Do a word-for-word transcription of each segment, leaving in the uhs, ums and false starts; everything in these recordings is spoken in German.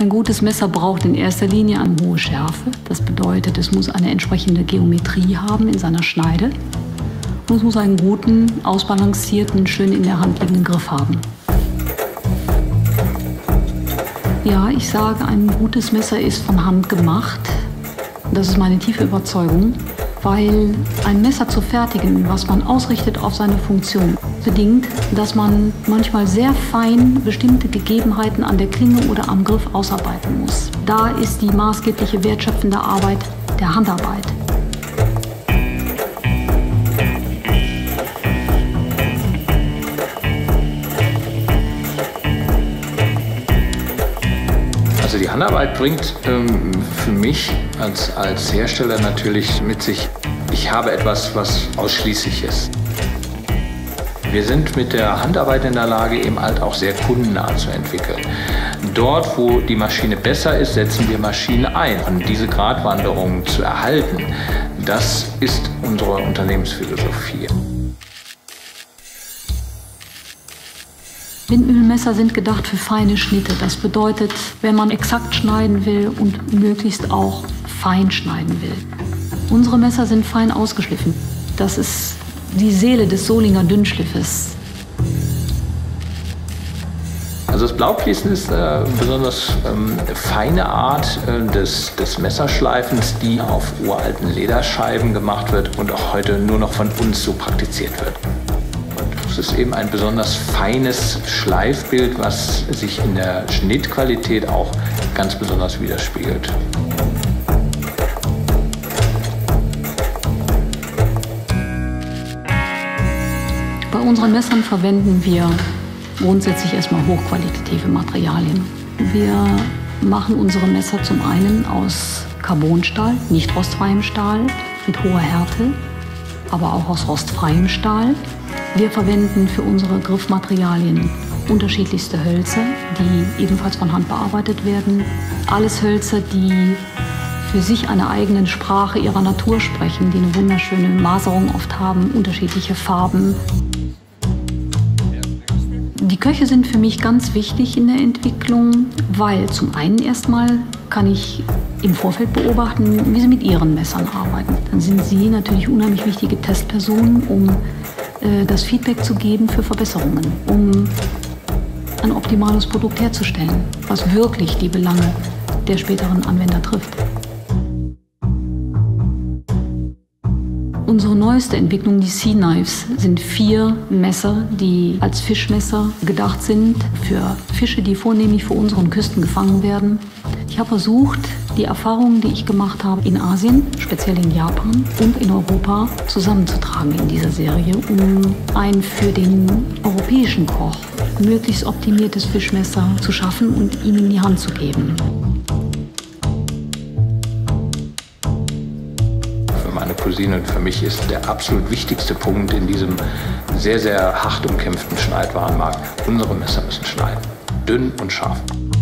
Ein gutes Messer braucht in erster Linie eine hohe Schärfe. Das bedeutet, es muss eine entsprechende Geometrie haben in seiner Schneide. Und es muss einen guten, ausbalancierten, schön in der Hand liegenden Griff haben. Ja, ich sage, ein gutes Messer ist von Hand gemacht. Das ist meine tiefe Überzeugung, weil ein Messer zu fertigen, was man ausrichtet auf seine Funktion, bedingt, dass man manchmal sehr fein bestimmte Gegebenheiten an der Klinge oder am Griff ausarbeiten muss. Da ist die maßgebliche wertschöpfende Arbeit der Handarbeit. Also die Handarbeit bringt ähm, für mich als, als Hersteller natürlich mit sich, ich habe etwas, was ausschließlich ist. Wir sind mit der Handarbeit in der Lage, eben halt auch sehr kundennah zu entwickeln. Dort, wo die Maschine besser ist, setzen wir Maschinen ein. Und diese Gratwanderung zu erhalten, das ist unsere Unternehmensphilosophie. Windmühlenmesser sind gedacht für feine Schnitte. Das bedeutet, wenn man exakt schneiden will und möglichst auch fein schneiden will. Unsere Messer sind fein ausgeschliffen. Das ist die Seele des Solinger Dünnschliffes. Also das Blaufließen ist eine besonders ähm, feine Art äh, des, des Messerschleifens, die auf uralten Lederscheiben gemacht wird und auch heute nur noch von uns so praktiziert wird. Es ist eben ein besonders feines Schleifbild, was sich in der Schnittqualität auch ganz besonders widerspiegelt. Bei unseren Messern verwenden wir grundsätzlich erstmal hochqualitative Materialien. Wir machen unsere Messer zum einen aus Carbonstahl, nicht rostfreiem Stahl, mit hoher Härte, aber auch aus rostfreiem Stahl. Wir verwenden für unsere Griffmaterialien unterschiedlichste Hölzer, die ebenfalls von Hand bearbeitet werden. Alles Hölzer, die für sich eine eigene Sprache ihrer Natur sprechen, die eine wunderschöne Maserung oft haben, unterschiedliche Farben. Die Köche sind für mich ganz wichtig in der Entwicklung, weil zum einen erstmal kann ich im Vorfeld beobachten, wie sie mit ihren Messern arbeiten. Dann sind sie natürlich unheimlich wichtige Testpersonen, um äh, das Feedback zu geben für Verbesserungen, um ein optimales Produkt herzustellen, was wirklich die Belange der späteren Anwender trifft. Unsere neueste Entwicklung, die Sea Knives, sind vier Messer, die als Fischmesser gedacht sind für Fische, die vornehmlich vor unseren Küsten gefangen werden. Ich habe versucht, die Erfahrungen, die ich gemacht habe in Asien, speziell in Japan und in Europa, zusammenzutragen in dieser Serie, um ein für den europäischen Koch möglichst optimiertes Fischmesser zu schaffen und ihm in die Hand zu geben. Meine Cousine und für mich ist der absolut wichtigste Punkt in diesem sehr, sehr hart umkämpften Schneidwarenmarkt: unsere Messer müssen schneiden. Dünn und scharf.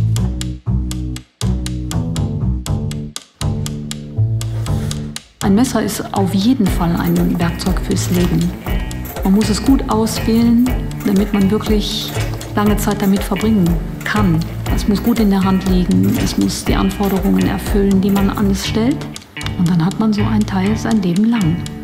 Ein Messer ist auf jeden Fall ein Werkzeug fürs Leben. Man muss es gut auswählen, damit man wirklich lange Zeit damit verbringen kann. Es muss gut in der Hand liegen, es muss die Anforderungen erfüllen, die man an es stellt. Und dann hat man so ein Teil sein Leben lang.